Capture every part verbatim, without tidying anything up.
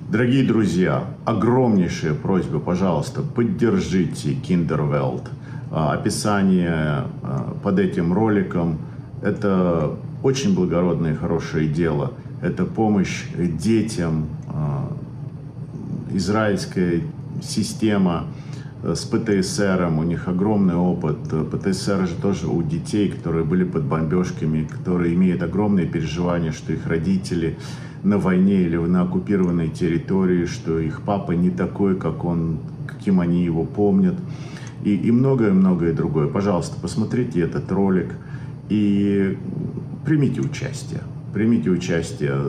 Дорогие друзья, огромнейшая просьба, пожалуйста, поддержите Kinderwelt. Описание под этим роликом – это очень благородное и хорошее дело. Это помощь детям, израильская система с ПТСРом, у них огромный опыт. ПТСР же тоже у детей, которые были под бомбежками, которые имеют огромные переживания, что их родители на войне или на оккупированной территории, что их папа не такой, как он, каким они его помнят, и, и многое-многое другое. Пожалуйста, посмотрите этот ролик и примите участие. Примите участие.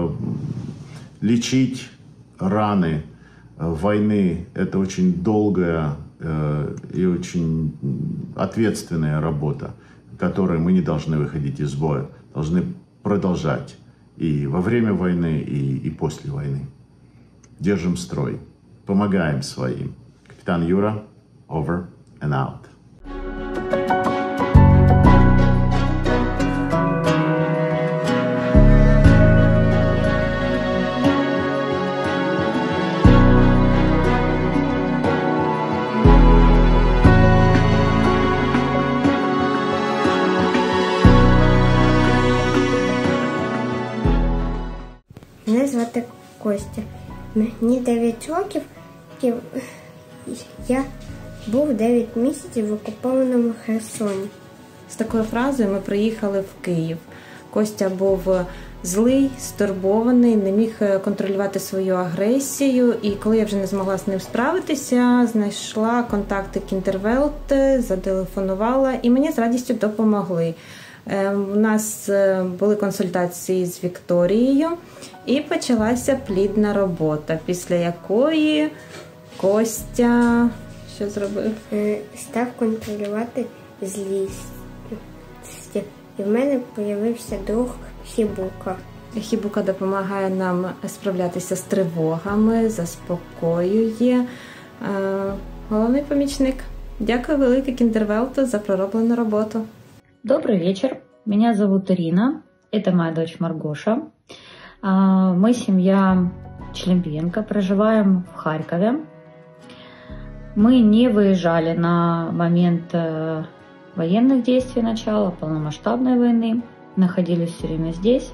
Лечить раны войны – это очень долгая и очень ответственная работа, которой мы не должны выходить из боя, должны продолжать и во время войны, и, и после войны. Держим строй, помогаем своим. Капитан Юра, over and out. Мене звати Костя. Мені дев'ять років, і я був дев'ять місяців в окупованому Херсоні. З такою фразою ми приїхали в Київ. Костя був злий, стурбований, не міг контролювати свою агресію. І коли я вже не змогла з ним справитися, знайшла контакти Kinderwelt, зателефонувала і мені з радістю допомогли. У нас були консультації з Вікторією і почалася плідна робота, після якої Костя що зробив? Став контролювати злість. І в мене з'явився друг Хібука. Хібука допомагає нам справлятися з тривогами, заспокоює. Головний помічник. Дякую велике Kinderwelt за пророблену роботу. Добрый вечер, меня зовут Ирина, это моя дочь Маргоша. Мы семья Члембиенко, проживаем в Харькове. Мы не выезжали на момент военных действий, начала полномасштабной войны, находились все время здесь.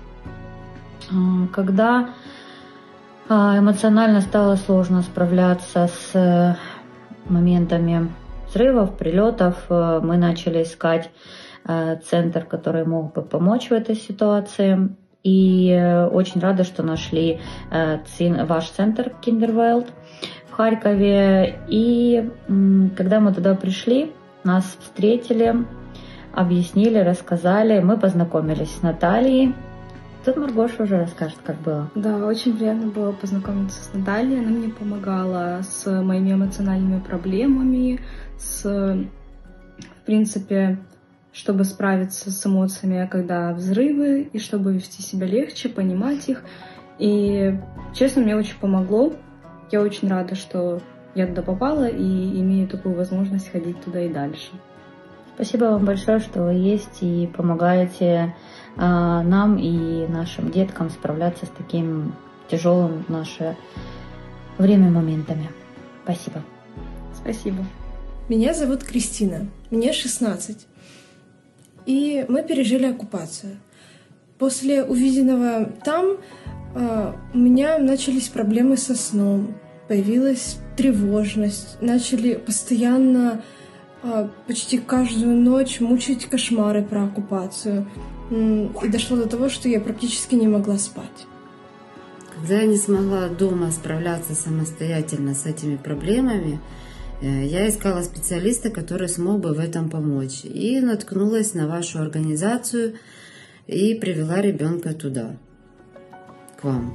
Когда эмоционально стало сложно справляться с моментами взрывов, прилетов, мы начали искать центр, который мог бы помочь в этой ситуации. И очень рада, что нашли ваш центр Kinderwelt в Харькове. И когда мы туда пришли, нас встретили, объяснили, рассказали. Мы познакомились с Натальей. Тут Маргоша уже расскажет, как было. Да, очень приятно было познакомиться с Натальей. Она мне помогала с моими эмоциональными проблемами, с, в принципе, чтобы справиться с эмоциями, когда взрывы, и чтобы вести себя легче, понимать их. И, честно, мне очень помогло. Я очень рада, что я туда попала и имею такую возможность ходить туда и дальше. Спасибо вам большое, что вы есть и помогаете э, нам и нашим деткам справляться с таким тяжелым в наше время моментами. Спасибо. Спасибо. Меня зовут Кристина, мне шестнадцать. И мы пережили оккупацию. После увиденного там э, у меня начались проблемы со сном, появилась тревожность, начали постоянно, э, почти каждую ночь мучить кошмары про оккупацию. И дошло до того, что я практически не могла спать. Когда я не смогла дома справляться самостоятельно с этими проблемами, я искала специалиста, который смог бы в этом помочь. И наткнулась на вашу организацию и привела ребенка туда, к вам.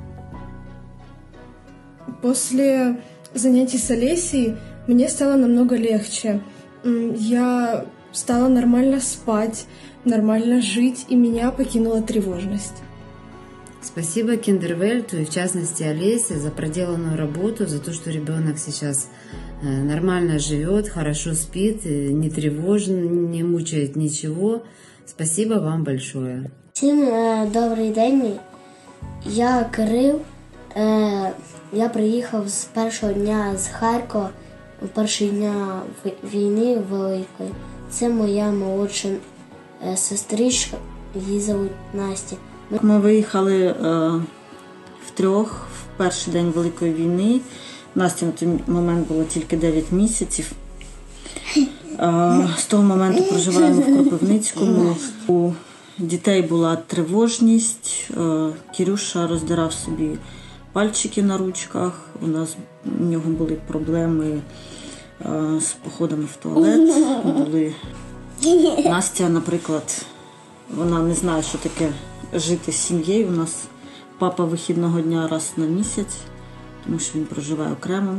После занятий с Олесей мне стало намного легче. Я стала нормально спать, нормально жить, и меня покинула тревожность. Спасибо Kinderwelt и в частности Олесе за проделанную работу, за то, что ребенок сейчас нормально живет, хорошо спит, не тревожен, не мучает ничего. Спасибо вам большое. Всім добрий день. Я Кирил. Е, я приїхав з першого дня з Харкова, першого дня війни великої. Це моя молодша е, сестричка, її звуть Настя. Ми, Ми виїхали е, втрьох в перший день Великої війни. Насті на той момент було тільки дев'ять місяців. Е, з того моменту проживаємо в Кропивницькому. У дітей була тривожність. Е, Кирюша роздирав собі пальчики на ручках. У нас у нього були проблеми е, з походами в туалет. Були... Настя, наприклад, вона не знає, що таке жити з сім'єю. У нас папа вихідного дня раз на місяць, тому що він проживає окремо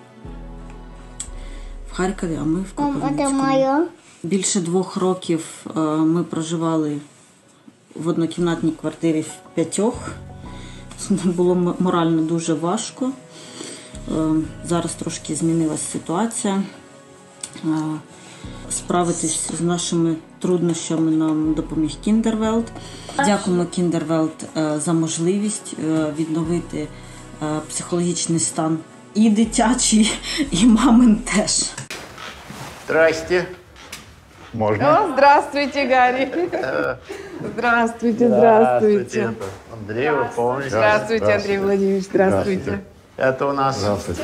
в Харкові, а ми в Кропивницькому. Більше двох років е, ми проживали в однокімнатній квартирі в п'ятьох. Це було морально дуже важко. Зараз трошки змінилася ситуація. Справитись з нашими труднощами нам допоміг Кіндервелт. Дякуємо Кіндервелт за можливість відновити психологічний стан і дитячий, і мамин теж. Здрасте. Можно? О, здравствуйте, Гарри. Здравствуйте, здравствуйте. Андрей, вы помните? Здравствуйте, Андрей Владимирович, здравствуйте. Это у нас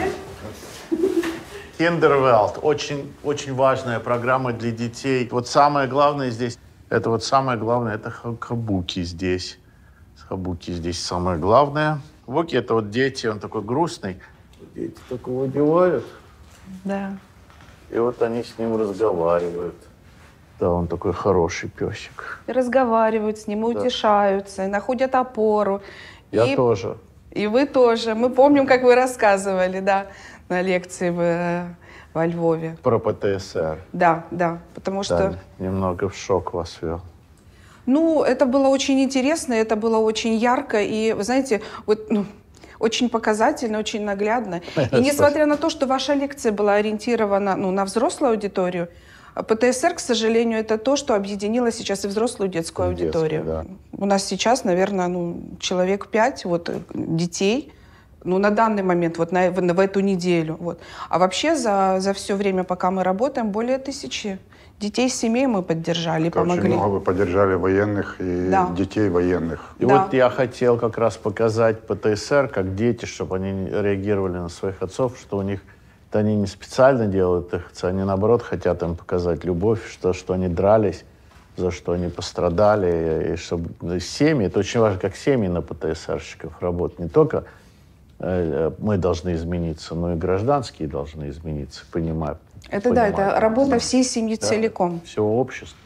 Kinderwelt. Очень, очень важная программа для детей. Вот самое главное здесь, это вот самое главное, это Хабуки здесь. Хабуки здесь самое главное. Хабуки — это вот дети, он такой грустный. Дети только выпивают. Да. И вот они с ним разговаривают. Да, он такой хороший песик. И разговаривают с ним, и да. утешаются, и находят опору. Я и, тоже. И вы тоже. Мы помним, как вы рассказывали, да, на лекции в, во Львове. Про ПТСР. Да, да, потому что... Да, немного в шок вас ввел. Ну, это было очень интересно, это было очень ярко, и, вы знаете, вот... Ну, очень показательно, очень наглядно. И несмотря на то, что ваша лекция была ориентирована ну, на взрослую аудиторию, ПТСР, к сожалению, это то, что объединило сейчас и взрослую, и детскую аудиторию. Детскую, да. У нас сейчас, наверное, ну, человек пять вот, детей, ну, на данный момент, вот на, в, в эту неделю. Вот. А вообще за, за все время, пока мы работаем, более тысячи детей, семей мы поддержали, это помогли. Очень много вы поддержали военных и да. детей военных. И да. вот я хотел как раз показать ПТСР, как дети, чтобы они реагировали на своих отцов, что у них это они не специально делают их, они наоборот хотят им показать любовь, что, что они дрались, за что они пострадали, и чтобы семьи, это очень важно, как семьи на ПТСРщиков работают. Не только э, мы должны измениться, но и гражданские должны измениться, понимать. Это да, это работа всей семьи да, целиком. Всего общества.